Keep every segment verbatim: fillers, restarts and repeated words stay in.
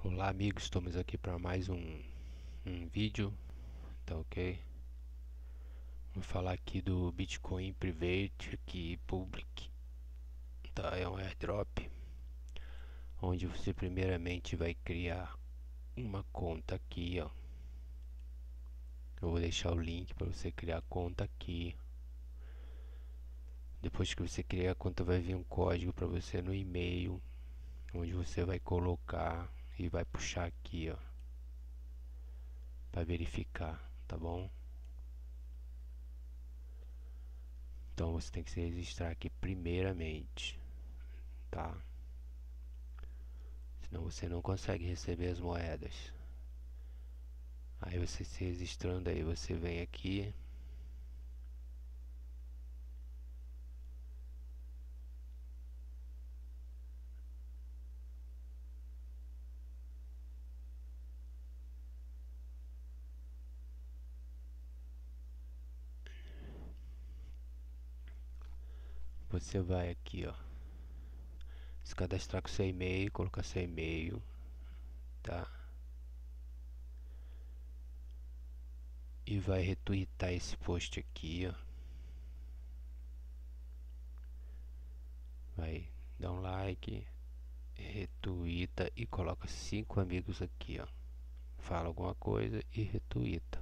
Olá amigos, estamos aqui para mais um, um vídeo, tá ok? Vou falar aqui do Bitcoin Private Key Public, tá? É um airdrop, onde você primeiramente vai criar uma conta aqui, ó. Eu vou deixar o link para você criar a conta aqui. Depois que você criar a conta vai vir um código para você no e-mail, onde você vai colocar e vai puxar aqui, ó, para verificar, tá bom? Então você tem que se registrar aqui primeiramente, tá? Senão você não consegue receber as moedas. Aí você se registrando aí, você vem aqui. Você vai aqui, ó. Se cadastrar com seu e-mail, colocar seu e-mail, tá? E vai retweetar esse post aqui, ó. Vai dar um like, retweeta e coloca cinco amigos aqui, ó. Fala alguma coisa e retweeta.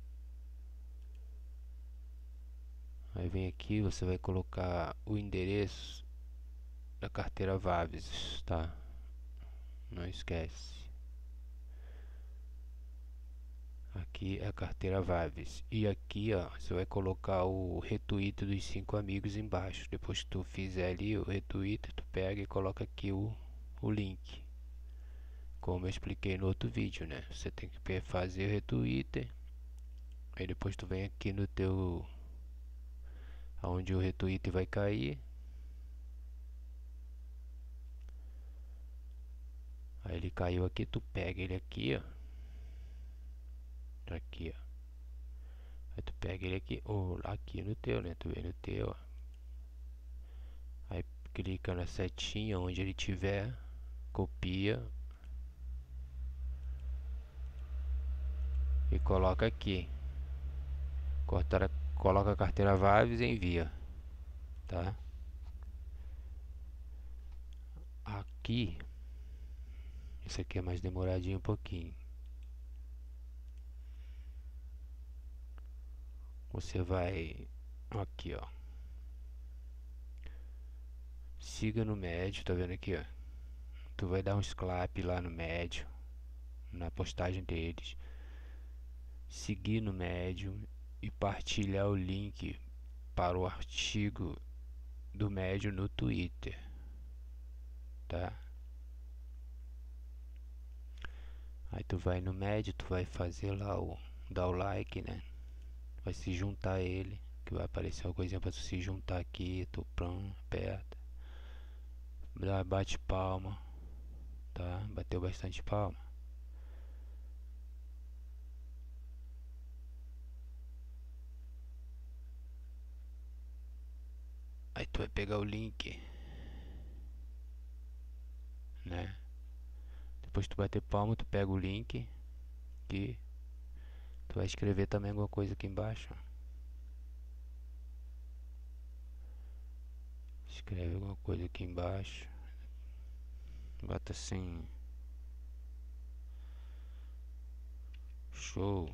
Aí vem aqui, você vai colocar o endereço da carteira Waves, tá? Não esquece. Aqui é a carteira Waves. E aqui, ó, você vai colocar o retweet dos cinco amigos embaixo. Depois que tu fizer ali o retweet, tu pega e coloca aqui o, o link. Como eu expliquei no outro vídeo, né? Você tem que fazer o retweet. Aí depois tu vem aqui no teu... Onde o retweet vai cair. Aí ele caiu aqui, tu pega ele aqui, ó. Aqui, ó. Aí tu pega ele aqui, ou aqui no teu, né? Tu vem no teu, ó. Aí clica na setinha onde ele tiver, copia e coloca aqui. Corta, coloca a carteira Waves e envia, tá? Aqui, isso aqui é mais demoradinho um pouquinho. Você vai aqui, ó. Siga no médio, tá vendo aqui, ó? Tu vai dar um clap lá no médio, na postagem deles. Seguir no médio e partilhar o link para o artigo do médio no Twitter, tá? Aí tu vai no médio, tu vai fazer lá o dar o like, né? Vai se juntar a ele, que vai aparecer uma coisinha para tu se juntar aqui, tu pronto, aperta, dá, bate palma, tá? Bateu bastante palma. Aí tu vai pegar o link, né? Depois tu bater palma, tu pega o link aqui. Tu vai escrever também alguma coisa aqui embaixo. Escreve alguma coisa aqui embaixo. Bota assim. Show.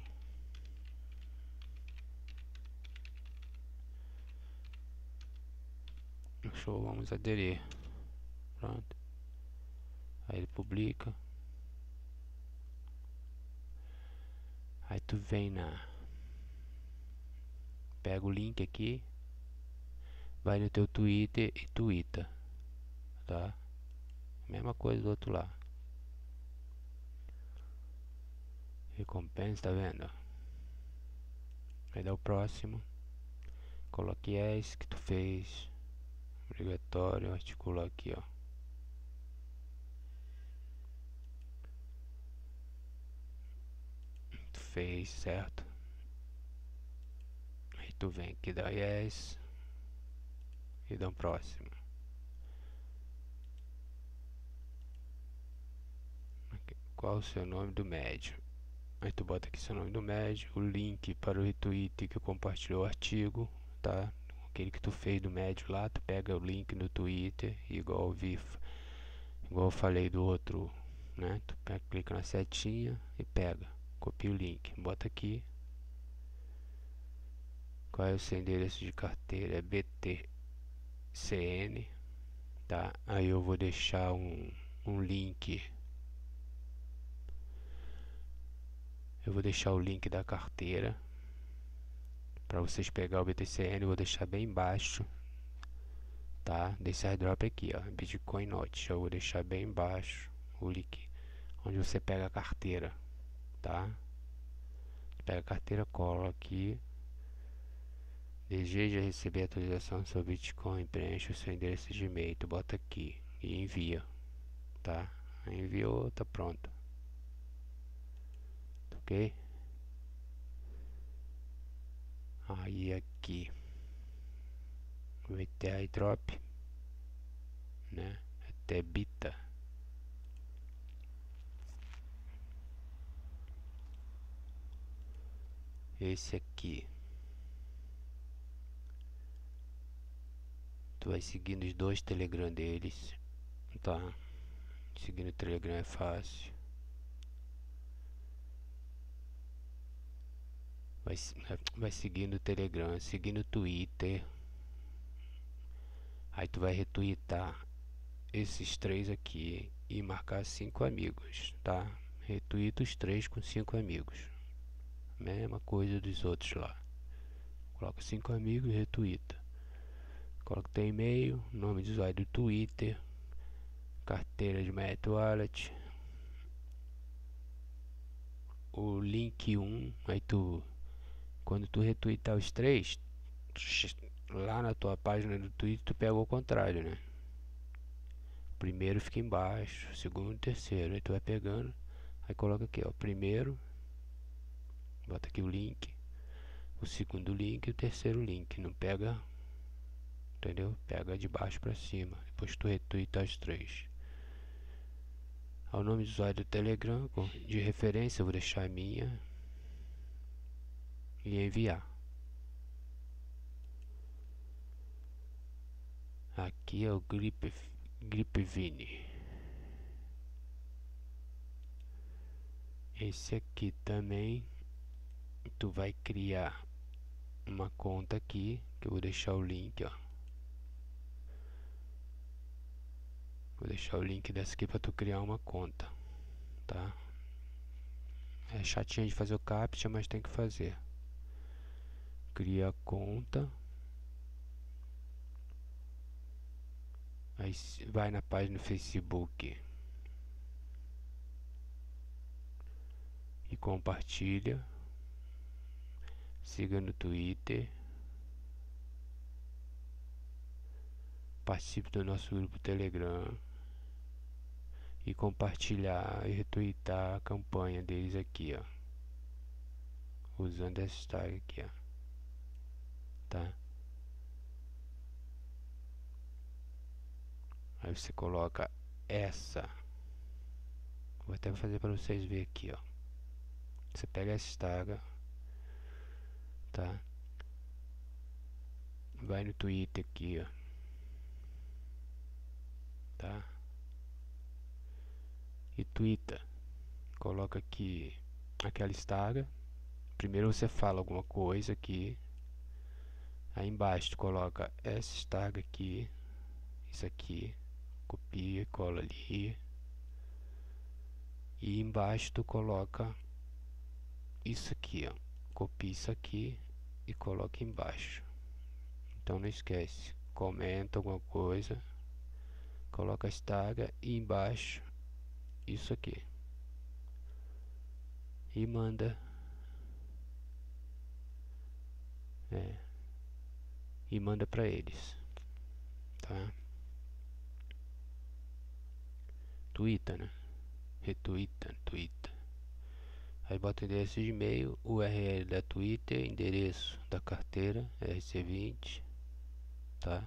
Show, vamos aderir. Pronto. Aí ele publica. Aí tu vem na... Pega o link aqui. Vai no teu Twitter e twitta. Tá? Mesma coisa do outro lado. Recompensa, tá vendo? Vai dar o próximo. Coloque yes que tu fez. Obrigatório. Articula aqui, ó. Tu fez, certo? Aí tu vem aqui, dá yes. E dá um próximo. Aqui. qual o seu nome do médio. Aí tu bota aqui seu nome do médio, o link para o retweet que compartilhou o artigo, tá? Aquele que tu fez do médio lá, tu pega o link no Twitter, igual eu vi, igual eu falei do outro, né? Tu pega, clica na setinha e pega, copia o link, bota aqui. Qual é o seu endereço de carteira? É B T C N, tá? Aí eu vou deixar um, um link. Eu vou deixar o link da carteira para vocês pegar o B T C N. Eu vou deixar bem embaixo, tá? Desse airdrop aqui, ó, Bitcoin Note. Eu vou deixar bem embaixo o link onde você pega a carteira, tá? Pega a carteira, cola aqui. Deseja receber atualização sobre Bitcoin, preenche o seu endereço de e-mail, tu bota aqui e envia, tá? Enviou, tá pronto, ok? Aí aqui vai ter airdrop, né? Até Bita. Esse aqui tu vai seguindo os dois Telegram deles, tá? Seguindo o Telegram é fácil. Vai, vai seguindo o Telegram, seguindo o Twitter. Aí tu vai retweetar esses três aqui e marcar cinco amigos, tá? Retweeta os três com cinco amigos. Mesma coisa dos outros lá. Coloca cinco amigos e retweeta. Coloca teu e-mail, nome de usuário do Twitter, carteira de Meta Wallet, o link um. Aí tu, quando tu retweetar os três, lá na tua página do Twitter tu pega o contrário, né? O primeiro fica embaixo, o segundo e terceiro. Aí tu vai pegando, aí coloca aqui, ó, primeiro, bota aqui o link, o segundo link e o terceiro link. Não pega, entendeu? Pega de baixo pra cima. Depois tu retweeta os três. Ao nome do usuário do Telegram, de referência eu vou deixar a minha e enviar. Aqui é o Grip, Gripvine. Esse aqui também tu vai criar uma conta aqui, que eu vou deixar o link, ó. Vou deixar o link dessa aqui para tu criar uma conta, tá? É chatinho de fazer o captcha, mas tem que fazer. Cria a conta. Aí vai na página do Facebook e compartilha. Siga no Twitter. Participe do nosso grupo Telegram. E compartilhar e retweetar a campanha deles aqui, ó. Usando essa hashtag aqui, ó. Tá? Aí você coloca essa. Vou até fazer para vocês verem aqui, ó. Você pega essa hashtag, tá? Vai no Twitter aqui, ó. Tá? E twitta. Coloca aqui aquela hashtag. Primeiro você fala alguma coisa aqui. Aí embaixo tu coloca essa hashtag aqui. Isso aqui. Copia e cola ali. E embaixo tu coloca isso aqui, ó. Copia isso aqui e coloca embaixo. Então não esquece. Comenta alguma coisa. Coloca a hashtag e embaixo isso aqui. E manda. É. E manda pra eles. Tá? Twitter, né? Retweeta, Twitter. Aí bota o endereço de e-mail, U R L da Twitter, endereço da carteira, R C vinte, tá?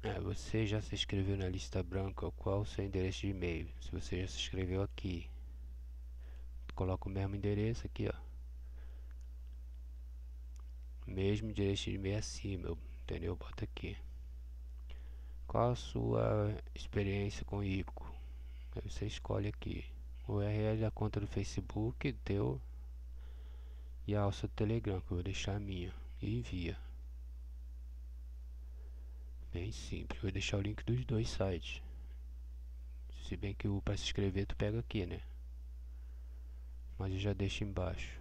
É, você já se inscreveu na lista branca? Qual o seu endereço de e-mail? Se você já se inscreveu aqui, coloca o mesmo endereço aqui, ó. Mesmo endereço de e-mail acima, entendeu? Bota aqui. Qual a sua experiência com Ico? Aí você escolhe aqui. O U R L da conta do Facebook, teu, e a alça do Telegram, que eu vou deixar a minha. E envia. Bem simples. Vou deixar o link dos dois sites. Se bem que o para se inscrever tu pega aqui, né? Mas eu já deixo embaixo.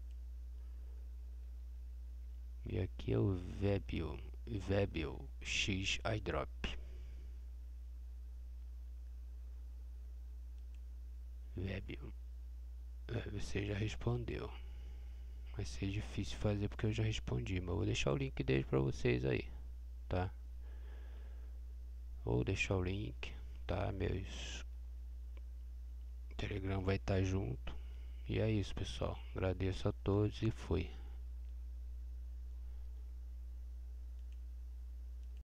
E aqui é o Webio, Webio X iDrop. Webio. Você já respondeu. Vai ser difícil fazer porque eu já respondi, mas eu vou deixar o link dele pra vocês aí, tá? Vou deixar o link, tá? Meus Telegram vai estar junto. E é isso, pessoal. Agradeço a todos e fui.